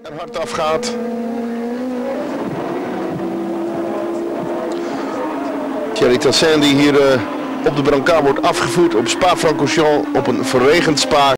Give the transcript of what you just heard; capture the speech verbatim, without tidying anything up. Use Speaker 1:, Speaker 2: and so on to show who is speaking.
Speaker 1: er hard afgaat. Thierry Tassin die hier uh, op de brancard wordt afgevoerd op Spa-Francorchamps op een verregend Spa.